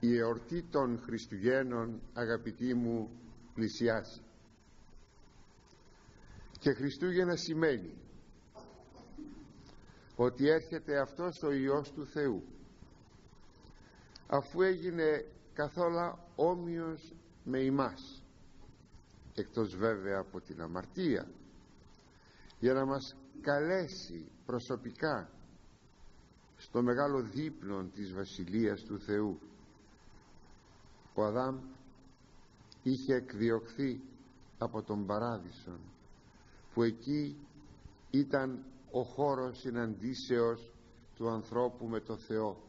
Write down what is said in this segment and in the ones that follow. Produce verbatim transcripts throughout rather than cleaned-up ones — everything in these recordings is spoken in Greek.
Η εορτή των Χριστουγέννων, αγαπητοί μου, πλησιάζει. Και Χριστούγεννα σημαίνει ότι έρχεται αυτός ο Υιός του Θεού, αφού έγινε καθόλου όμοιος με ημάς, εκτός βέβαια από την αμαρτία, για να μας καλέσει προσωπικά στο μεγάλο δείπνο της Βασιλείας του Θεού. Ο Αδάμ είχε εκδιωχθεί από τον Παράδεισο, που εκεί ήταν ο χώρος συναντήσεως του ανθρώπου με το Θεό.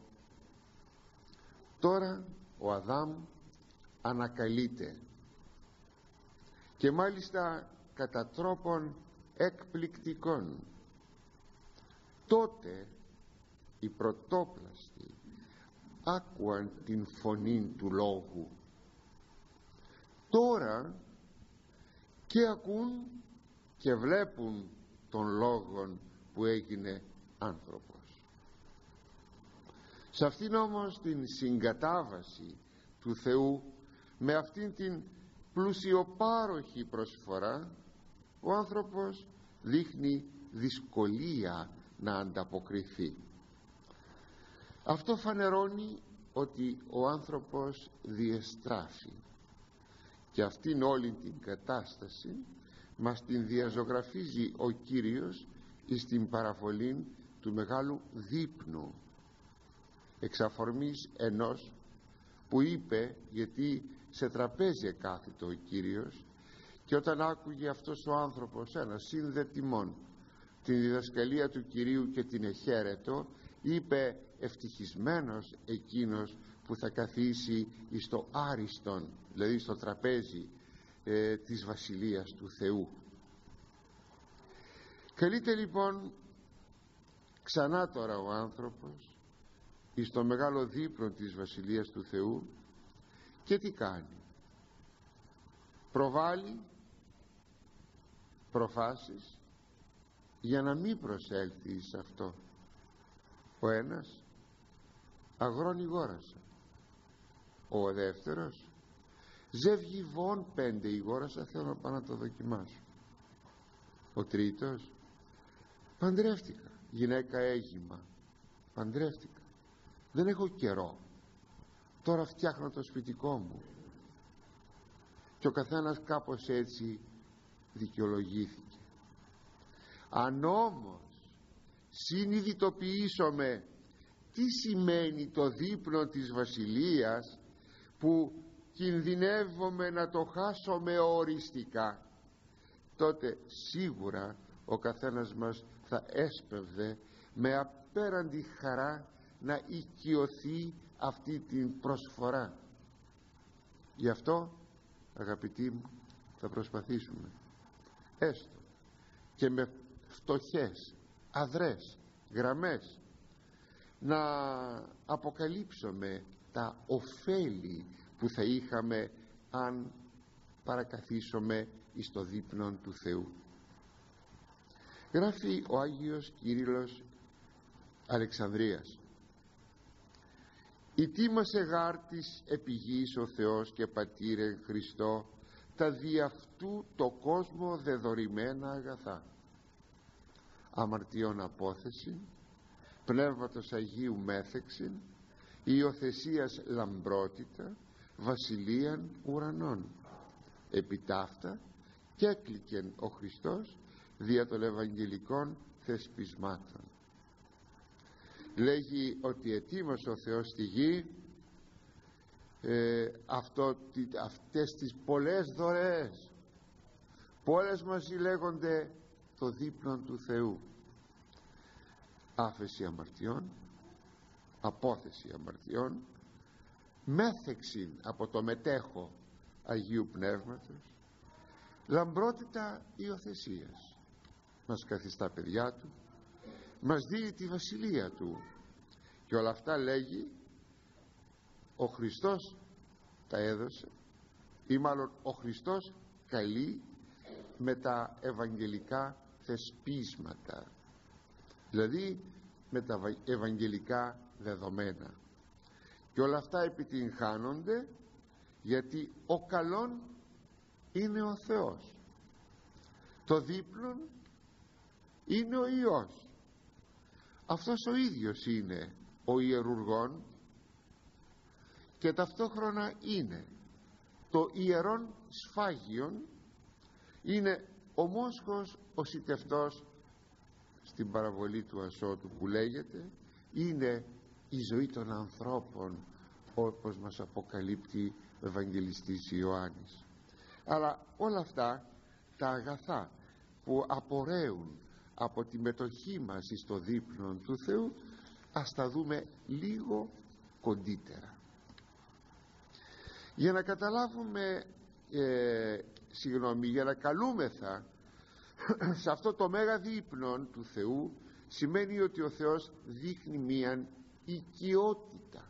Τώρα ο Αδάμ ανακαλείται, και μάλιστα κατά τρόπον εκπληκτικών. Τότε οι πρωτόπλαστοι άκουαν την φωνή του λόγου. Τώρα και ακούν και βλέπουν τον λόγον που έγινε άνθρωπος. Σε αυτήν όμως την συγκατάβαση του Θεού, με αυτήν την πλουσιοπάροχη προσφορά, ο άνθρωπος δείχνει δυσκολία να ανταποκριθεί. Αυτό φανερώνει ότι ο άνθρωπος διεστράφει, και αυτήν όλη την κατάσταση μας την διαζωγραφίζει ο Κύριος εις την παραβολή του μεγάλου δείπνου, εξ αφορμής ενός που είπε, γιατί σε τραπέζι εκάθιτο ο Κύριος, και όταν άκουγε αυτός ο άνθρωπος, ένα συνδετημόν, την διδασκαλία του Κυρίου και την εχαίρετο, είπε, ευτυχισμένος εκείνος που θα καθίσει εις το άριστον, δηλαδή στο τραπέζι ε, της Βασιλείας του Θεού. Καλείται λοιπόν ξανά τώρα ο άνθρωπος εις το μεγάλο δείπνο της Βασιλείας του Θεού, και τι κάνει? Προβάλλει προφάσεις για να μην προσέλθει σε αυτό. Ο ένας αγρώνει γόρασα, ο δεύτερος ζεύγει βον πέντε η γόρασα, θέλω να πάω να το δοκιμάσω. Ο τρίτος, παντρεύτηκα, γυναίκα έγιμα, παντρεύτηκα, δεν έχω καιρό, τώρα φτιάχνω το σπιτικό μου. Και ο καθένας κάπως έτσι δικαιολογήθηκε. Αν όμως συνειδητοποιήσουμε τι σημαίνει το δείπνο της Βασιλείας, που κινδυνεύουμε να το χάσουμε οριστικά, τότε σίγουρα ο καθένας μας θα έσπευδε με απέραντη χαρά να οικειωθεί αυτή την προσφορά. Γι' αυτό, αγαπητοί μου, θα προσπαθήσουμε έστω και με φτωχές, αδρές γραμμές να αποκαλύψουμε τα ωφέλη που θα είχαμε αν παρακαθίσουμε εις το δείπνον του Θεού. Γράφει ο Άγιος Κύριλλος Αλεξανδρίας: «Ητίμασε γάρ της επιγής ο Θεός και Πατήρε Χριστό τα δι' αυτού το κόσμο δεδορημένα αγαθά, αμαρτιών απόθεση, πνεύματος Αγίου μέθεξιν, υιοθεσίας λαμπρότητα, βασιλείαν ουρανών. Επιτάφτα και έκλικεν ο Χριστός δια των Ευαγγελικών θεσπισμάτων». Λέγει ότι ετοίμασε ο Θεός στη γη ε, αυτό, αυτές τις πολλές δωρεές, πολλές μαζί λέγονται το δείπνο του Θεού: άφεση αμαρτιών, απόθεση αμαρτιών, μέθεξη από το μετέχω Αγίου Πνεύματος, λαμπρότητα υιοθεσίας, μας καθιστά παιδιά του, μας δίνει τη βασιλεία του, και όλα αυτά, λέγει, ο Χριστός τα έδωσε, ή μάλλον ο Χριστός καλεί με τα ευαγγελικά θεσπίσματα, δηλαδή με τα ευαγγελικά δεδομένα. και όλα αυτά επιτυγχάνονται γιατί ο καλόν είναι ο Θεός, το δίπλον είναι ο Υιός. Αυτός ο ίδιος είναι ο ιερουργών και ταυτόχρονα είναι το ιερόν σφάγιον, είναι ο μόσχος ο σιτευτός στην παραβολή του Ασώτου που λέγεται, είναι η ζωή των ανθρώπων όπως μας αποκαλύπτει ο Ευαγγελιστής Ιωάννης. Αλλά όλα αυτά τα αγαθά που απορρέουν από τη μετοχή μας στο δίπλο του Θεού, ας τα δούμε λίγο κοντύτερα για να καταλάβουμε ε, συγγνώμη, για να καλούμεθα σε αυτό το μέγα δείπνο του Θεού. Σημαίνει ότι ο Θεός δείχνει μίαν οικειότητα.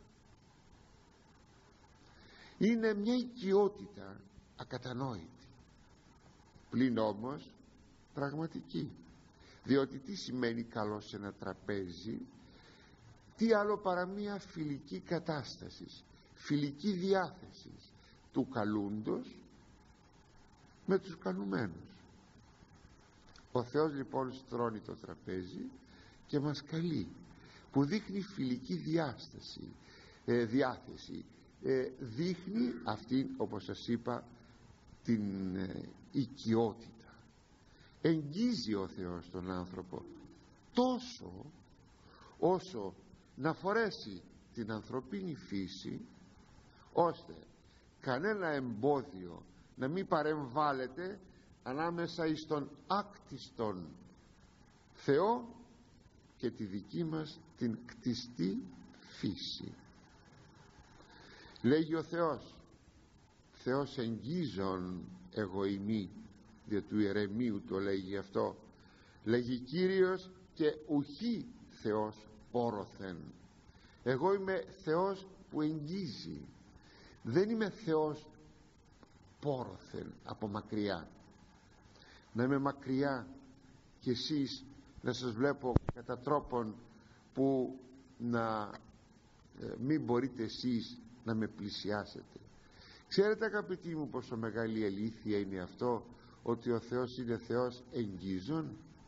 Είναι μια οικειότητα ακατανόητη, πλην όμως πραγματική. Διότι τι σημαίνει καλό σε ένα τραπέζι? Τι άλλο παρά μια φιλική κατάσταση, φιλική διάθεση του καλούντος με τους καλουμένους. Ο Θεός λοιπόν στρώνει το τραπέζι και μας καλεί, που δείχνει φιλική διάσταση, ε, διάθεση, ε, δείχνει αυτή, όπως σας είπα, την ε, οικειότητα. Εγγίζει ο Θεός τον άνθρωπο τόσο όσο να φορέσει την ανθρωπίνη φύση, ώστε κανένα εμπόδιο να μην παρεμβάλλεται ανάμεσα εις τον άκτιστον Θεό και τη δική μας την κτιστή φύση. Λέγει ο Θεός, Θεός εγγίζων εγώ ημί, δια του Ιερεμίου το λέγει αυτό. Λέγει Κύριος και ουχή Θεός πόρωθεν. Εγώ είμαι Θεός που εγγίζει, δεν είμαι Θεός πόρωθεν, από μακριά. Να είμαι μακριά και εσείς να σας βλέπω κατά τρόπον που να ε, μην μπορείτε εσείς να με πλησιάσετε. Ξέρετε αγαπητοί μου πόσο μεγάλη αλήθεια είναι αυτό, ότι ο Θεός είναι Θεός εγγίζων?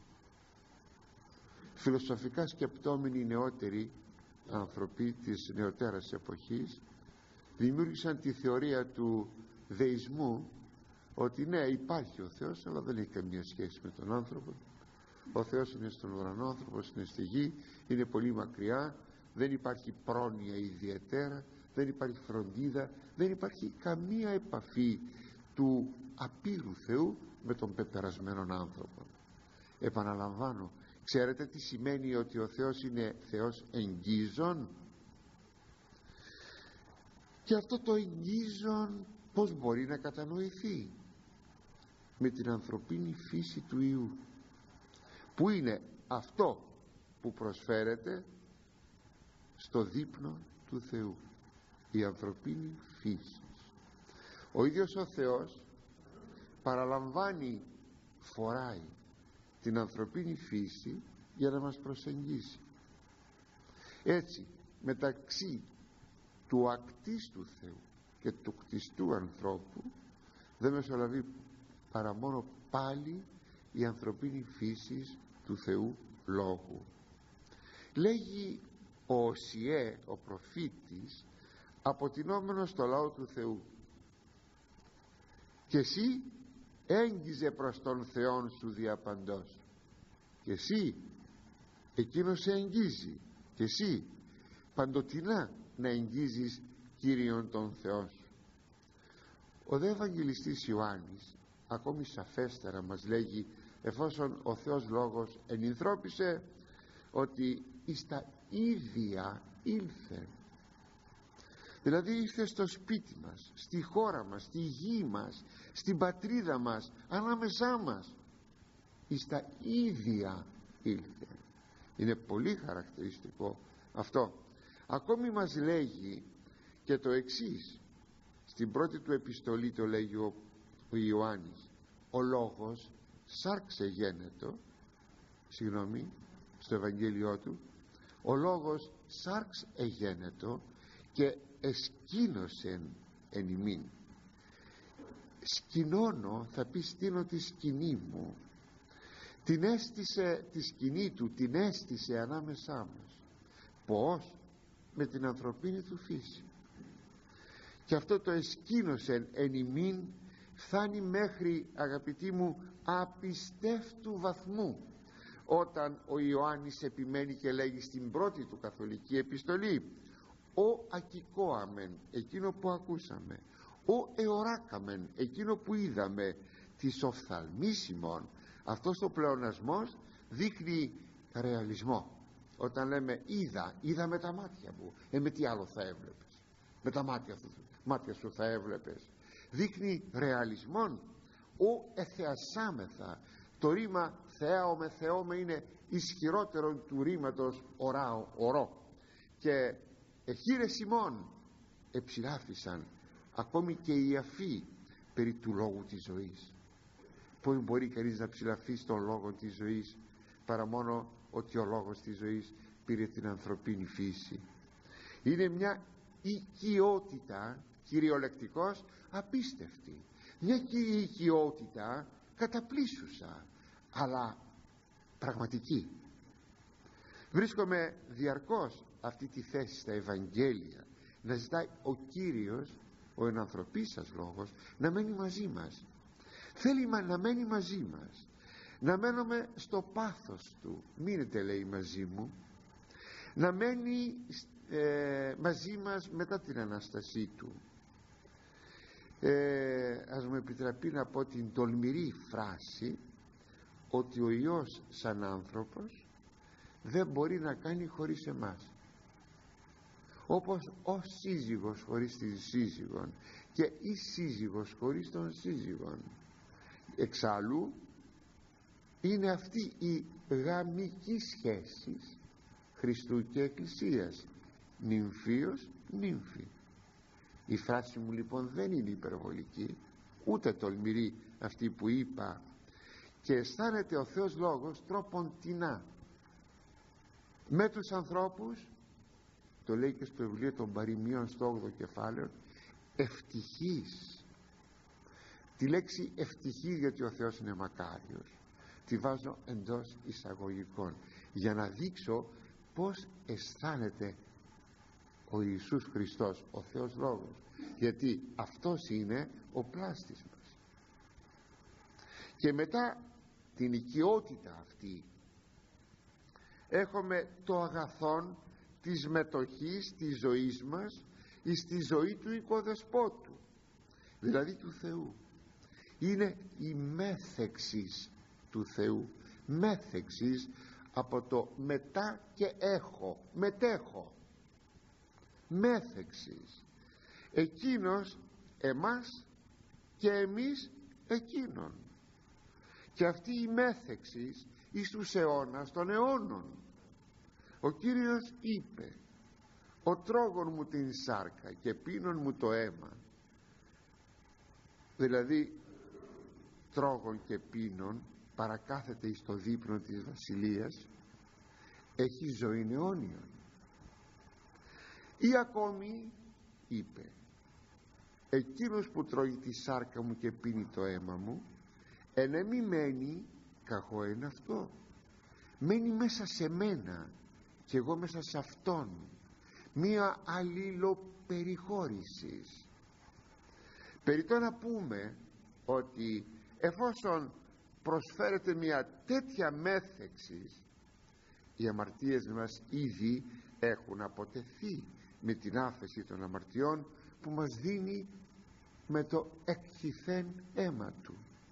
Φιλοσοφικά σκεπτόμενοι οι νεότεροι άνθρωποι της νεωτέρας εποχής δημιούργησαν τη θεωρία του δεϊσμού, ότι ναι, υπάρχει ο Θεός αλλά δεν έχει καμία σχέση με τον άνθρωπο. Ο Θεός είναι στον ουρανό, ο άνθρωπος είναι στη γη, είναι πολύ μακριά, δεν υπάρχει πρόνοια ιδιαίτερα, δεν υπάρχει φροντίδα, δεν υπάρχει καμία επαφή του απείρου Θεού με τον πεπερασμένον άνθρωπο. Επαναλαμβάνω, ξέρετε τι σημαίνει ότι ο Θεός είναι Θεός εγγίζων? Και αυτό το εγγίζων πώς μπορεί να κατανοηθεί? Με την ανθρωπίνη φύση του Υιού, που είναι αυτό που προσφέρεται στο δείπνο του Θεού, η ανθρωπίνη φύση. Ο ίδιος ο Θεός παραλαμβάνει, φοράει την ανθρωπίνη φύση για να μας προσεγγίσει. Έτσι μεταξύ του ακτίστου Θεού και του κτιστού ανθρώπου δεν μεσολαβεί παρά μόνο πάλι η ανθρωπίνη φύση του Θεού Λόγου. Λέγει ο Οσιέ, ο προφήτης, αποτινόμενος στο λαό του Θεού, και εσύ έγγιζε προς τον Θεόν σου διαπαντός. Και εσύ, εκείνος σε εγγίζει, και εσύ παντοτινά να εγγίζεις Κύριον τον Θεό σου. Ο δε Ευαγγελιστής Ιωάννης ακόμη σαφέστερα μας λέγει, εφόσον ο Θεός Λόγος ενυνθρώπισε, ότι εις τα ίδια ήλθε. Δηλαδή ήρθε στο σπίτι μας, στη χώρα μας, στη γη μας, στην πατρίδα μας, ανάμεσά μας. Εις τα ίδια ήλθε. Είναι πολύ χαρακτηριστικό αυτό. Ακόμη μας λέγει και το εξής, στην πρώτη του επιστολή το λέγει ο, ο Ιωάννης, ο Λόγος σάρξε γένετο, συγγνώμη, στο Ευαγγέλιό του, ο Λόγος σάρξ εγένετο και εσκήνωσεν εν ημίν. Σκηνώνω, θα πει στείνω τη σκηνή μου. Την έστησε, τη σκηνή του την έστησε ανάμεσά μας. Πώς? Με την ανθρωπίνη του φύση. Και αυτό το εσκήνωσεν εν ημίν φτάνει μέχρι, αγαπητοί μου, απιστεύτου βαθμού, όταν ο Ιωάννης επιμένει και λέγει στην πρώτη του καθολική επιστολή: ο ακικόαμεν, εκείνο που ακούσαμε, ο εωράκαμεν, εκείνο που είδαμε, της οφθαλμίσιμων. Αυτός ο πλεονασμός δείχνει ρεαλισμό. Όταν λέμε είδα, είδα με τα μάτια μου, ε με τι άλλο θα έβλεπες? Με τα μάτια σου, μάτια σου θα έβλεπες. Δείχνει ρεαλισμόν. Ο εθεασάμεθα. Το ρήμα θεάομαι θεώμε είναι ισχυρότερο του ρήματος οράω ορό. Και εχείρες ημών εψηλάφισαν, ακόμη και οι αφοί, περί του λόγου της ζωής. Πώς μπορεί κανείς να ψηλαφίσει τον λόγο της ζωής, παρά μόνο ότι ο λόγος της ζωής πήρε την ανθρωπίνη φύση? Είναι μια οικειότητα, κυριολεκτικός, απίστευτη. Μια οικειότητα καταπλήσουσα, αλλά πραγματική. Βρίσκομαι διαρκώς αυτή τη θέση στα Ευαγγέλια, να ζητάει ο Κύριος, ο ενανθρωπής σας λόγος, να μένει μαζί μας. Θέλει να μένει μαζί μας, να μένουμε στο πάθος του. Μείνετε, λέει, μαζί μου. Να μένει ε, μαζί μας μετά την Ανάστασή του. ε, ας μου επιτραπεί να πω την τολμηρή φράση ότι ο Υιός σαν άνθρωπος δεν μπορεί να κάνει χωρίς εμάς, όπως ο σύζυγος χωρίς την σύζυγον και η σύζυγος χωρίς τον σύζυγον. Εξάλλου είναι αυτή η γαμική σχέση Χριστού και Εκκλησίας, νυμφίος νύμφη. Η φράση μου λοιπόν δεν είναι υπερβολική, ούτε τολμηρή αυτή που είπα, και αισθάνεται ο Θεός Λόγος τρόποντινά με τους ανθρώπους. Το λέει και στο βιβλίο των Παροιμίων στο όγδοο κεφάλαιο, ευτυχής. Τη λέξη ευτυχή, γιατί ο Θεός είναι μακάριος, τη βάζω εντός εισαγωγικών για να δείξω πως αισθάνεται ο Ιησούς Χριστός, ο Θεός Λόγος, γιατί αυτός είναι ο πλάστης μας. Και μετά την οικειότητα αυτή έχουμε το αγαθόν της μετοχής της ζωής μας εις τη ζωή του οικοδεσπότου, δηλαδή του Θεού. Είναι η μέθεξης του Θεού, μέθεξης από το μετά και έχω, μετέχω, μέθεξης. Εκείνος εμάς και εμείς εκείνον. Και αυτή η μέθεξης εις τους αιώνας των αιώνων. Ο Κύριος είπε: ο τρώγων μου την σάρκα και πίνων μου το αίμα. Δηλαδή τρώγων και πίνων, παρακάθεται εις το δείπνο της βασιλείας, έχει ζωή αιώνιον. Ή ακόμη είπε: εκείνος που τρώει τη σάρκα μου και πίνει το αίμα μου, εν εμεί μένει, καχώ εν αυτό, μένει μέσα σε μένα και εγώ μέσα σε αυτόν. Μία αλληλοπεριχώρησης. Περιττό να πούμε ότι εφόσον προσφέρεται μια τέτοια μέθεξη, οι αμαρτίες μας ήδη έχουν αποτεθεί με την άφεση των αμαρτιών που μας δίνει με το εκχυθέν αίμα του.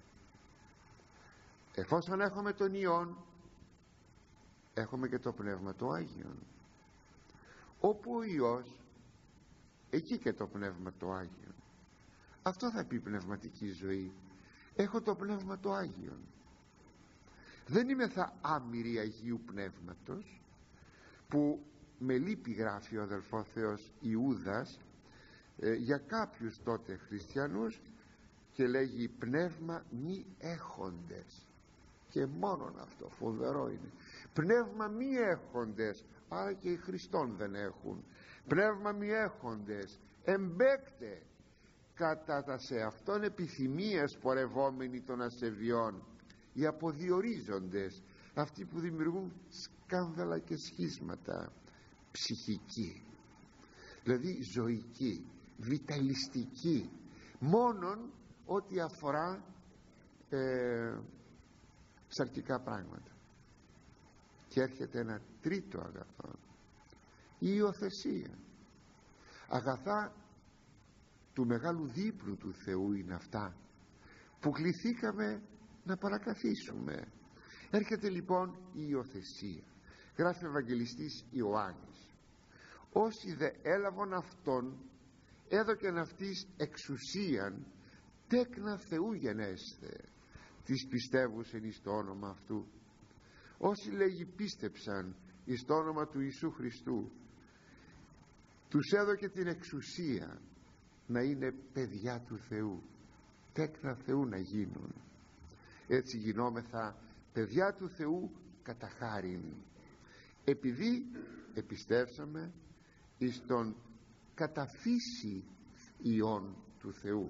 Εφόσον έχουμε τον Υιόν, έχουμε και το Πνεύμα το Άγιον. Όπου ο Υιός, εκεί και το Πνεύμα το Άγιον. Αυτό θα πει πνευματική ζωή. Έχω το Πνεύμα το Άγιον. Δεν είμαι θα άμυρη Αγίου Πνεύματος, που με λύπη γράφει ο αδελφός Θεός Ιούδας ε, για κάποιους τότε χριστιανούς, και λέγει πνεύμα μη έχοντες. Και μόνον αυτό φοβερό είναι. Πνεύμα μη έχοντες, άρα και οι Χριστόν δεν έχουν. πνεύμα μη έχοντες, εμπέκτε κατά τα σε αυτόν επιθυμίες πορευόμενοι των ασεβιών, οι αποδιορίζοντες, αυτοί που δημιουργούν σκάνδαλα και σχίσματα, ψυχική, δηλαδή ζωική, βιταλιστική, μόνον ό,τι αφορά ε, σαρκικά πράγματα. Και έρχεται ένα τρίτο αγαθό, η υιοθεσία. Αγαθά του μεγάλου δίπλου του Θεού είναι αυτά που κληθήκαμε να παρακαθίσουμε. Έρχεται λοιπόν η υιοθεσία. Γράφει ο Ευαγγελιστής Ιωάννης: όσοι δε έλαβαν αυτόν, έδωκεν αυτής εξουσίαν τέκνα Θεού γενέσθε, τις πιστεύουσεν εις το όνομα αυτού. Όσοι, λέγει, πίστεψαν εις το όνομα του Ιησού Χριστού, τους έδωκε την εξουσία να είναι παιδιά του Θεού, τέκνα Θεού να γίνουν. Έτσι γινόμεθα παιδιά του Θεού κατά χάριν, επειδή επιστέψαμε εις τον κατά φύση Υιόν του Θεού.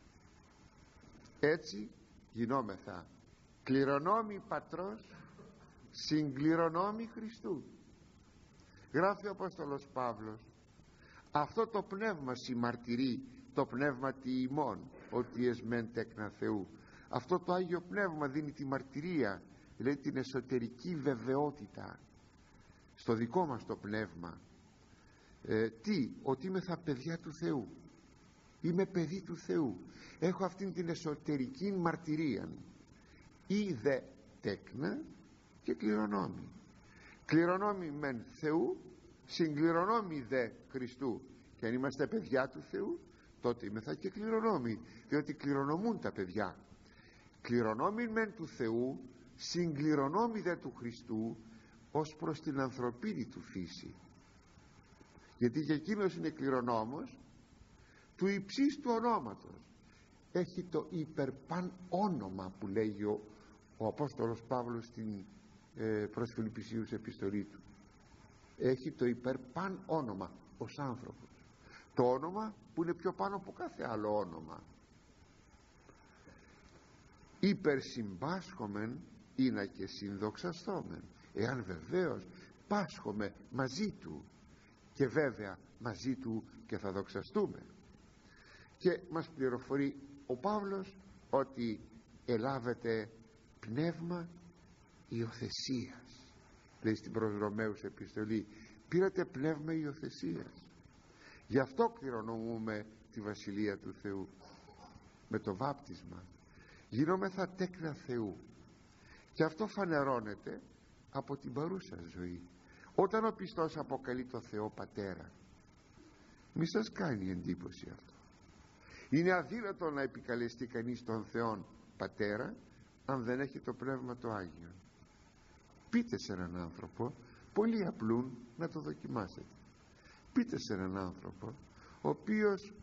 Έτσι γινόμεθα κληρονόμοι Πατρός, συγκληρονόμοι Χριστού. Γράφει ο Απόστολος Παύλος: αυτό το πνεύμα συμμαρτυρεί το πνεύμα τι ημών, ότι εσμέν τέκνα Θεού. Αυτό το Άγιο Πνεύμα δίνει τη μαρτυρία, λέει την εσωτερική βεβαιότητα στο δικό μας το πνεύμα. ε, τι, ότι είμαι θα παιδιά του Θεού, είμαι παιδί του Θεού, έχω αυτήν την εσωτερική μαρτυρία. Ή δε τέκνα και κληρονόμοι, κληρονόμοι μεν Θεού, συγκληρονόμοι δε Χριστού. Και αν είμαστε παιδιά του Θεού, τότε είμεθα και κληρονόμοι, διότι κληρονομούν τα παιδιά. Κληρονόμοι μεν του Θεού, συγκληρονόμοι δε του Χριστού, ως προς την ανθρωπίνη του φύση. Γιατί και εκείνος είναι κληρονόμος του υψίστου ονόματος. Έχει το υπερπαν όνομα που λέγει ο, ο Απόστολος Παύλος στην ε, προς Φιλιππισίους επιστολή του. Έχει το υπερπαν όνομα ως άνθρωπος, το όνομα που είναι πιο πάνω από κάθε άλλο όνομα. Υπερσυμπάσχομεν είναι και συνδοξαστόμεν, εάν βεβαίως πάσχομαι μαζί του, και βέβαια μαζί του και θα δοξαστούμε. Και μας πληροφορεί ο Παύλος ότι ελάβετε πνεύμα υιοθεσίας, λέει στην προς Ρωμαίους επιστολή, πήρατε πνεύμα υιοθεσίας. Γι' αυτό κληρονομούμε τη Βασιλεία του Θεού. Με το βάπτισμα γινόμεθα τέκνα Θεού, και αυτό φανερώνεται από την παρούσα ζωή. Όταν ο πιστός αποκαλεί το Θεό Πατέρα, μη σας κάνει εντύπωση αυτό. Είναι αδύνατο να επικαλεστεί κανείς τον Θεόν Πατέρα αν δεν έχει το Πνεύμα το Άγιο. Πείτε σε έναν άνθρωπο, πολύ απλούν, να το δοκιμάσετε. Πείτε σε έναν άνθρωπο ο οποίος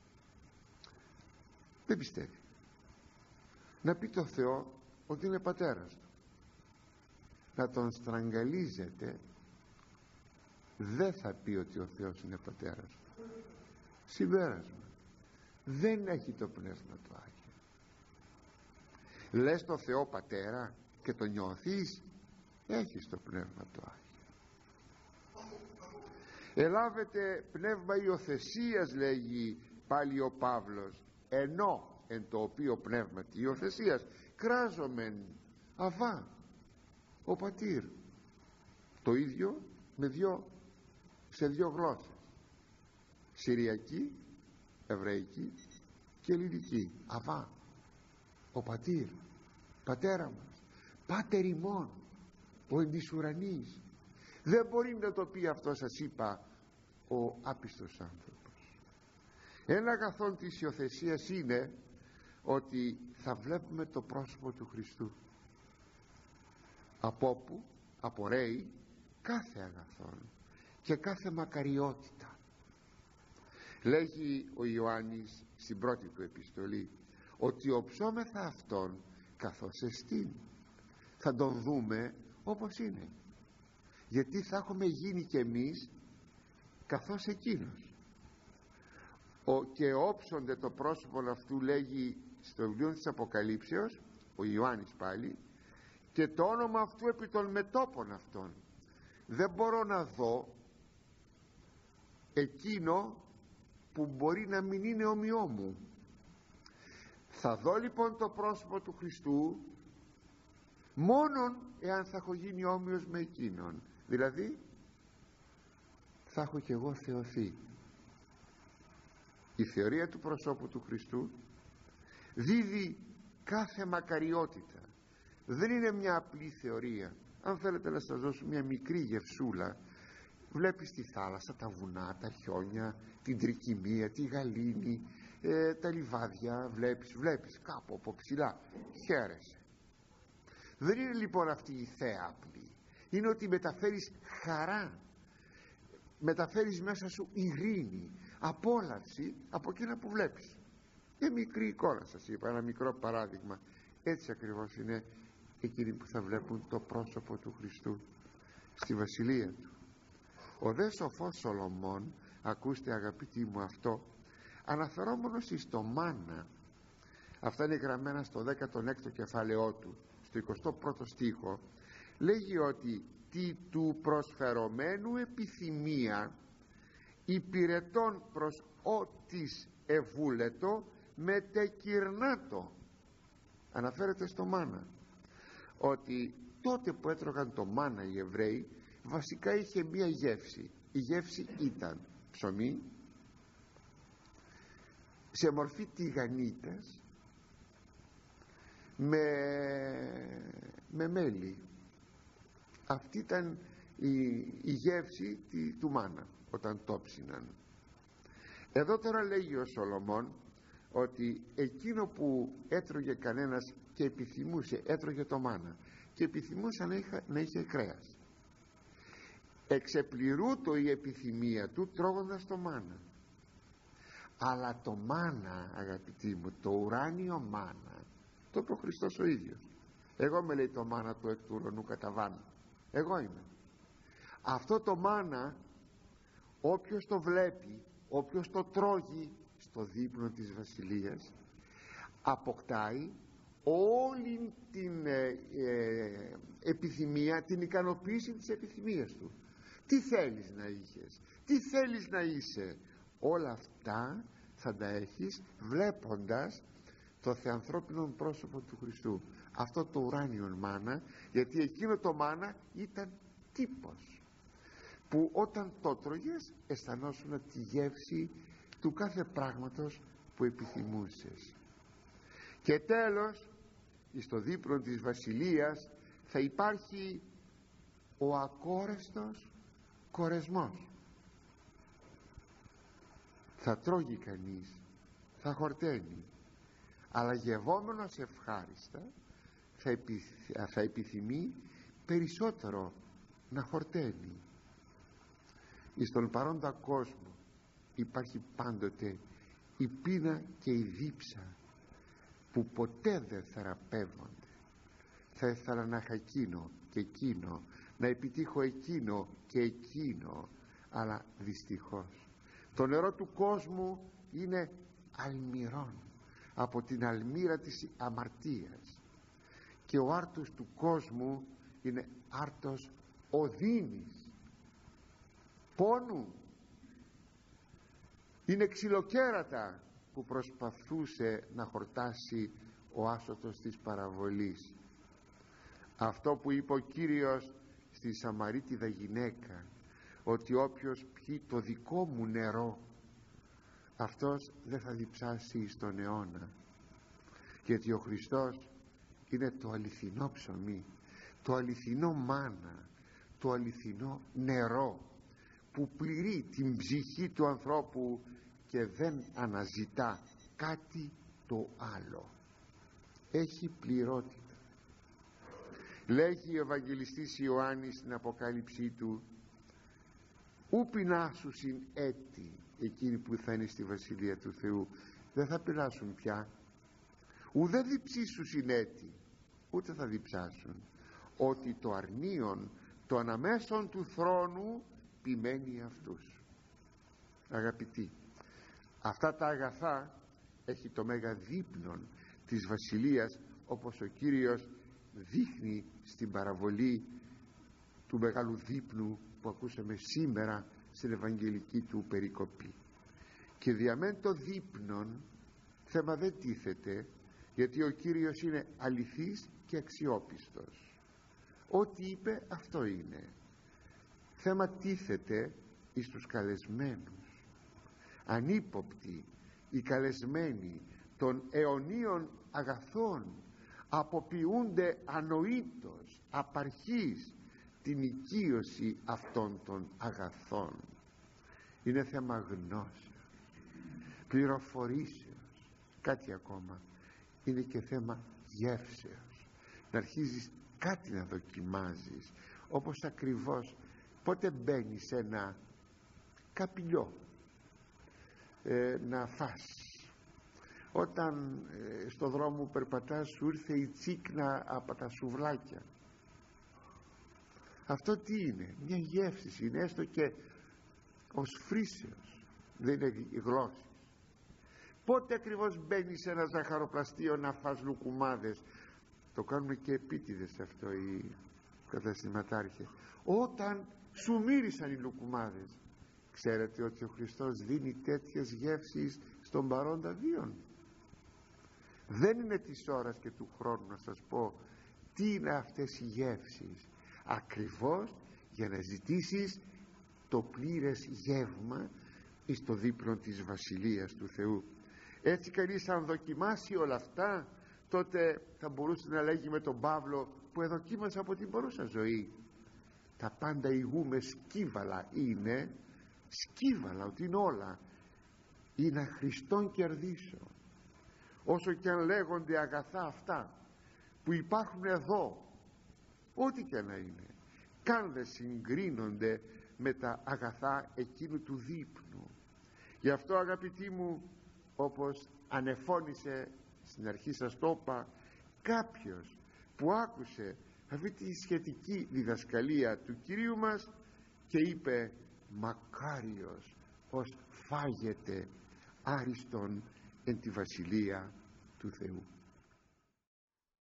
δεν πιστεύει, να πει το Θεό ότι είναι πατέρας του, να τον στραγγαλίζετε, δεν θα πει ότι ο Θεός είναι πατέρας του. Συμπέρασμα, δεν έχει το Πνεύμα το Άγιο. Λες το Θεό Πατέρα και το νιώθεις, έχεις το Πνεύμα το Άγιο. Ελάβετε πνεύμα υιοθεσίας, λέγει πάλι ο Παύλος, ενώ εν το οποίο πνεύμα τη υιοθεσίας κράζομεν αβά ο πατήρ. Το ίδιο με δυο, σε δύο γλώσσες, Συριακή, Εβραϊκή και Ελληνική. Αβά ο πατήρ, πατέρα μας, πάτερ ημών, ο εν της ουρανής. Δεν μπορεί να το πει αυτό, σας είπα, ο άπιστος άνθρωπος. Ένα αγαθόν της υιοθεσίας είναι ότι θα βλέπουμε το πρόσωπο του Χριστού, από όπου απορρέει κάθε αγαθόν και κάθε μακαριότητα. Λέγει ο Ιωάννης στην πρώτη του επιστολή ότι οψόμεθα αυτόν καθώς εστίν. Θα τον δούμε όπως είναι, γιατί θα έχουμε γίνει κι εμείς καθώς εκείνος. Ο, και όψονται το πρόσωπο αυτού, λέγει στο βιβλίο της Αποκαλύψεως ο Ιωάννης πάλι, και το όνομα αυτού επί των μετώπων αυτών. Δεν μπορώ να δω εκείνο που μπορεί να μην είναι ομοιό μου. Θα δω λοιπόν το πρόσωπο του Χριστού μόνον εάν θα έχω γίνει όμοιος με εκείνον, δηλαδή θα έχω και εγώ θεωθεί. Η θεωρία του προσώπου του Χριστού δίδει κάθε μακαριότητα. Δεν είναι μια απλή θεωρία. Αν θέλετε να σας δώσω μια μικρή γευσούλα, βλέπεις τη θάλασσα, τα βουνά, τα χιόνια, την τρικυμία, τη γαλήνη, ε, τα λιβάδια, βλέπεις, βλέπεις κάπου από ψηλά, χαίρεσαι. Δεν είναι λοιπόν αυτή η θέα απλή. Είναι ότι μεταφέρεις χαρά, μεταφέρεις μέσα σου ειρήνη, απόλαυση από εκείνα που βλέπεις. Μια μικρή εικόνα σας είπα, ένα μικρό παράδειγμα. Έτσι ακριβώς είναι εκείνοι που θα βλέπουν το πρόσωπο του Χριστού στη βασιλεία του. Ο δε σοφός Σολομών, ακούστε αγαπητοί μου αυτό, αναφερόμενος εις το μάνα, αυτά είναι γραμμένα στο δέκατο έκτο κεφάλαιό του, στο εικοστό πρώτο στίχο, λέγει ότι τι του προσφερωμένου επιθυμία υπηρετών προς ότις ευούλετο μετεκυρνάτο. Αναφέρεται στο μάνα, ότι τότε που έτρωγαν το μάνα οι Εβραίοι βασικά είχε μία γεύση. Η γεύση ήταν ψωμί σε μορφή τηγανίτας με, με μέλι. Αυτή ήταν η, η γεύση τη, του μάνα όταν το ψήναν. Εδώ τώρα λέγει ο Σολομών ότι εκείνο που έτρωγε κανένας και επιθυμούσε, έτρωγε το μάνα και επιθυμούσε να είχε, να είχε κρέας, εξεπληρούτο η επιθυμία του τρώγοντας το μάνα. Αλλά το μάνα, αγαπητοί μου, το ουράνιο μάνα, το είπε ο Χριστός ο ίδιος. Εγώ με λέει το μάνα του εκ του ουρανού καταβάνω. Εγώ είμαι. Αυτό το μάνα, όποιος το βλέπει, όποιος το τρώγει στο δείπνο της βασιλείας, αποκτάει όλη την ε, ε, επιθυμία, την ικανοποίηση της επιθυμίας του. Τι θέλεις να είχες, τι θέλεις να είσαι, όλα αυτά θα τα έχεις βλέποντας το θεανθρώπινο πρόσωπο του Χριστού. Αυτό το ουράνιο μάνα, γιατί εκείνο το μάνα ήταν τύπος που όταν το τρώγες αισθανόσουν τη γεύση του κάθε πράγματος που επιθυμούσες. Και τέλος, στο δείπνο της βασιλείας θα υπάρχει ο ακόρεστος κορεσμός. Θα τρώγει κανείς, θα χορταίνει, αλλά γευόμενος ευχάριστα θα, επιθ, θα επιθυμεί περισσότερο να χορταίνει. Εις τον παρόντα κόσμο υπάρχει πάντοτε η πείνα και η δίψα που ποτέ δεν θεραπεύονται. Θα ήθελα να είχα εκείνο και εκείνο, να επιτύχω εκείνο και εκείνο, αλλά δυστυχώς το νερό του κόσμου είναι αλμυρών από την αλμύρα της αμαρτίας και ο άρτος του κόσμου είναι άρτος οδύνης, πόνου. Είναι ξυλοκέρατα που προσπαθούσε να χορτάσει ο άσωτος της παραβολής. Αυτό που είπε ο Κύριος στη Σαμαρίτιδα γυναίκα, ότι όποιος πιει το δικό μου νερό, αυτός δεν θα διψάσει στον αιώνα, γιατί ο Χριστός είναι το αληθινό ψωμί, το αληθινό μάνα, το αληθινό νερό που πληρεί την ψυχή του ανθρώπου και δεν αναζητά κάτι το άλλο. Έχει πληρότητα. Λέγει ο Ευαγγελιστής Ιωάννης στην Αποκάλυψή του, ου πεινάσουσιν έτη, εκείνοι που θα είναι στη Βασιλεία του Θεού δεν θα πεινάσουν πια, ουδέ διψήσουσιν έτη, ούτε θα διψάσουν, ότι το αρνίον το αναμέσον του θρόνου ποιμένει αυτούς. Αγαπητοί, αυτά τα αγαθά έχει το μέγα δείπνον της Βασιλείας, όπως ο Κύριος δείχνει στην παραβολή του μεγάλου δείπνου που ακούσαμε σήμερα στην Ευαγγελική του περικοπή. Και διαμέν το δείπνον θέμα δεν τίθεται, γιατί ο Κύριος είναι αληθής και αξιόπιστος. Ό,τι είπε αυτό είναι. Θέμα τίθεται εις τους καλεσμένους. Ανύποπτοι οι καλεσμένοι των αιωνίων αγαθών αποποιούνται ανοήτως, απαρχής την οικείωση αυτών των αγαθών. Είναι θέμα γνώσεως, πληροφορήσεως, κάτι ακόμα. Είναι και θέμα γεύσεως, να αρχίζεις κάτι να δοκιμάζεις, όπως ακριβώς πότε μπαίνεις σε ένα καπηλιό ε, να φας. Όταν ε, στο δρόμο περπατάς σου ήρθε η τσίκνα από τα σουβλάκια, αυτό τι είναι? Μια γεύση είναι, έστω και ως φρύσεως, δεν είναι γλώσσης. Πότε ακριβώς μπαίνεις σε ένα ζαχαροπλαστείο να φας λουκουμάδες? Το κάνουν και επίτηδες αυτό οι καταστηματάρχες. Όταν σου μύρισαν οι λουκουμάδες. Ξέρετε ότι ο Χριστός δίνει τέτοιες γεύσεις στον παρόντα βίον? Δεν είναι της ώρας και του χρόνου να σας πω τι είναι αυτές οι γεύσεις, ακριβώς για να ζητήσεις το πλήρες γεύμα εις το δείπνο της Βασιλείας του Θεού. Έτσι κανείς αν δοκιμάσει όλα αυτά, τότε θα μπορούσε να λέγει με τον Παύλο που εδοκίμασα από την παρούσα ζωή, τα πάντα ηγούμε σκύβαλα, είναι σκύβαλα, ότι είναι όλα, είναι Χριστόν κερδίσω. Όσο και αν λέγονται αγαθά αυτά που υπάρχουν εδώ, ό,τι και να είναι, καν δεν συγκρίνονται με τα αγαθά εκείνου του δείπνου. Γι' αυτό, αγαπητοί μου, όπως ανεφώνησε στην αρχή, σας το είπα, κάποιος που άκουσε αυτή τη σχετική διδασκαλία του Κυρίου μας και είπε μακάριος ως φάγεται άριστον εν τη Βασιλεία του Θεού.